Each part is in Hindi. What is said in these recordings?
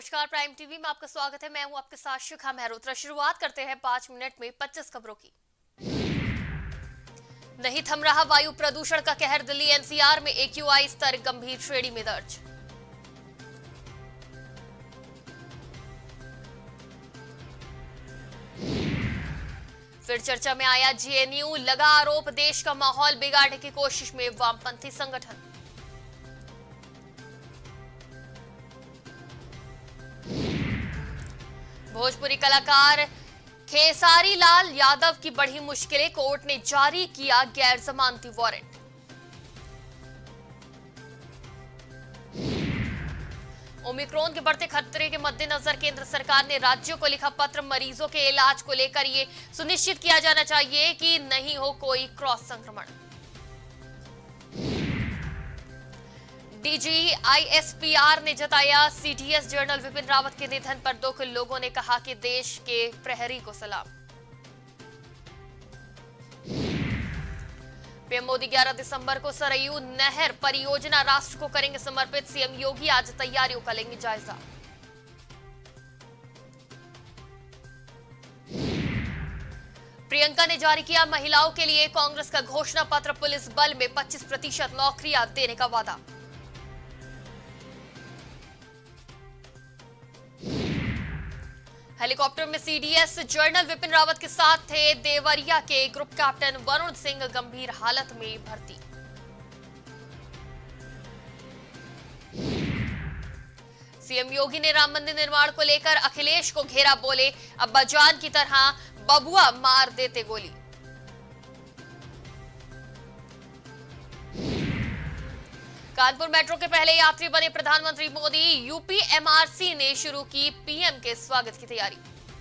नमस्कार, प्राइम टीवी में आपका स्वागत है। मैं हूं आपके साथ शिखा मेहरोत्रा। शुरुआत करते हैं 5 मिनट में 25 खबरों की। नहीं थम रहा वायु प्रदूषण का कहर। दिल्ली एनसीआर में AQI स्तर गंभीर श्रेणी में दर्ज। फिर चर्चा में आया JNU, लगा आरोप देश का माहौल बिगाड़ने की कोशिश में वामपंथी संगठन। भोजपुरी कलाकार खेसारी लाल यादव की बढ़ी मुश्किलें, कोर्ट ने जारी किया गैर जमानती वारंट। ओमिक्रॉन के बढ़ते खतरे के मद्देनजर केंद्र सरकार ने राज्यों को लिखा पत्र। मरीजों के इलाज को लेकर ये सुनिश्चित किया जाना चाहिए कि नहीं हो कोई क्रॉस संक्रमण। DG ISPR ने जताया CDS जनरल विपिन रावत के निधन पर दुख। लोगों ने कहा कि देश के प्रहरी को सलाम। पीएम मोदी 11 दिसंबर को सरयू नहर परियोजना राष्ट्र को करेंगे समर्पित। सीएम योगी आज तैयारियों का लेंगे जायजा। प्रियंका ने जारी किया महिलाओं के लिए कांग्रेस का घोषणा पत्र। पुलिस बल में 25% नौकरियां देने का वादा। हेलीकॉप्टर में CDS जनरल विपिन रावत के साथ थे देवरिया के ग्रुप कैप्टन वरुण सिंह, गंभीर हालत में भर्ती। सीएम योगी ने राम मंदिर निर्माण को लेकर अखिलेश को घेरा। बोले अब्बाजान की तरह बबुआ मार देते गोली। कानपुर मेट्रो के पहले यात्री बने प्रधानमंत्री मोदी। यूपी MRC ने शुरू की PM के स्वागत की तैयारी।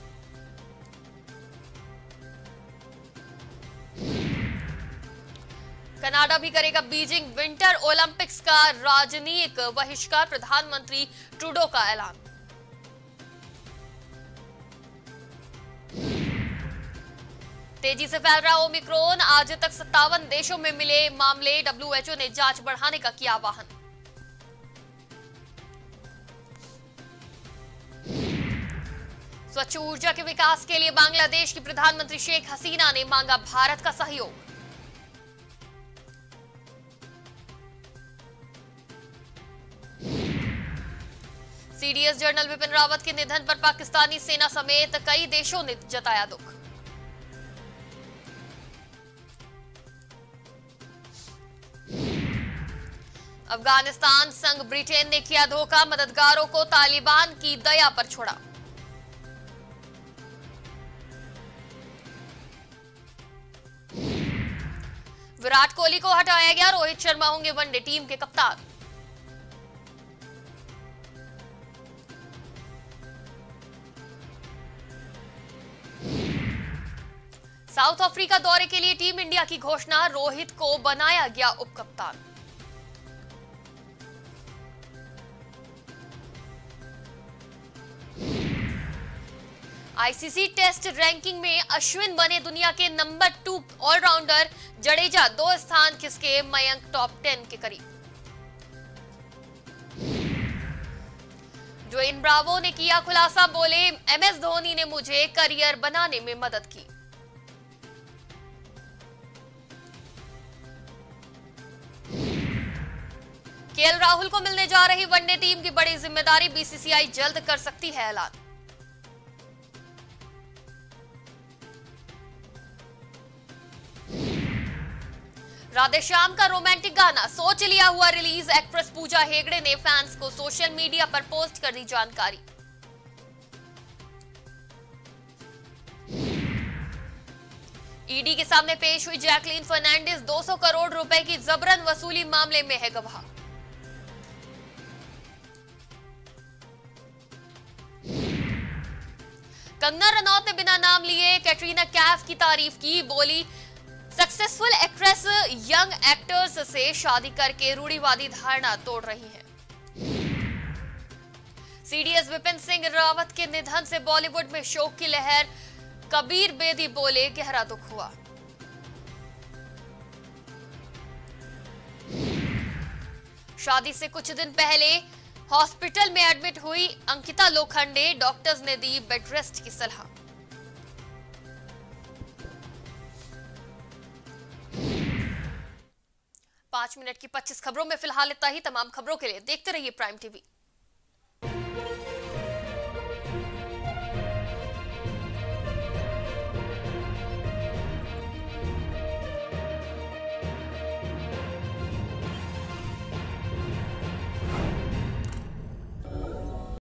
कनाडा भी करेगा बीजिंग विंटर ओलंपिक्स का राजनीतिक बहिष्कार। प्रधानमंत्री ट्रूडो का ऐलान। तेजी से फैल रहा ओमिक्रॉन, आज तक 57 देशों में मिले मामले। WHO ने जांच बढ़ाने का किया आह्वान। स्वच्छ ऊर्जा के विकास के लिए बांग्लादेश की प्रधानमंत्री शेख हसीना ने मांगा भारत का सहयोग। CDS जनरल विपिन रावत के निधन पर पाकिस्तानी सेना समेत कई देशों ने जताया दुख। अफगानिस्तान संग ब्रिटेन ने किया धोखा। मददगारों को तालिबान की दया पर छोड़ा। विराट कोहली को हटाया गया। रोहित शर्मा होंगे वनडे टीम के कप्तान। साउथ अफ्रीका दौरे के लिए टीम इंडिया की घोषणा। रोहित को बनाया गया उपकप्तान। ICC टेस्ट रैंकिंग में अश्विन बने दुनिया के नंबर 2 ऑलराउंडर। जडेजा 2 स्थान खिसके मयंक टॉप 10 के करीब। ड्वेन ब्रावो ने किया खुलासा। बोले MS धोनी ने मुझे करियर बनाने में मदद की। KL राहुल को मिलने जा रही वनडे टीम की बड़ी जिम्मेदारी। BCCI जल्द कर सकती है ऐलान। राधेश्याम का रोमांटिक गाना सोच लिया हुआ रिलीज। एक्ट्रेस पूजा हेगड़े ने फैंस को सोशल मीडिया पर पोस्ट कर दी जानकारी। ED के सामने पेश हुई जैकलीन फर्नांडिस। 200 करोड़ रुपए की जबरन वसूली मामले में है गवाह। कंगना रनौत ने बिना नाम लिए कैटरीना कैफ की तारीफ की। बोली सक्सेसफुल एक्ट्रेस यंग एक्टर्स से शादी करके रूढ़िवादी धारणा तोड़ रही है। CDS विपिन सिंह रावत के निधन से बॉलीवुड में शोक की लहर। कबीर बेदी बोले गहरा दुख हुआ। शादी से कुछ दिन पहले हॉस्पिटल में एडमिट हुई अंकिता लोखंडे, डॉक्टर्स ने दी बेड रेस्ट की सलाह। पांच मिनट की 25 खबरों में फिलहाल इतना ही। तमाम खबरों के लिए देखते रहिए प्राइम टीवी।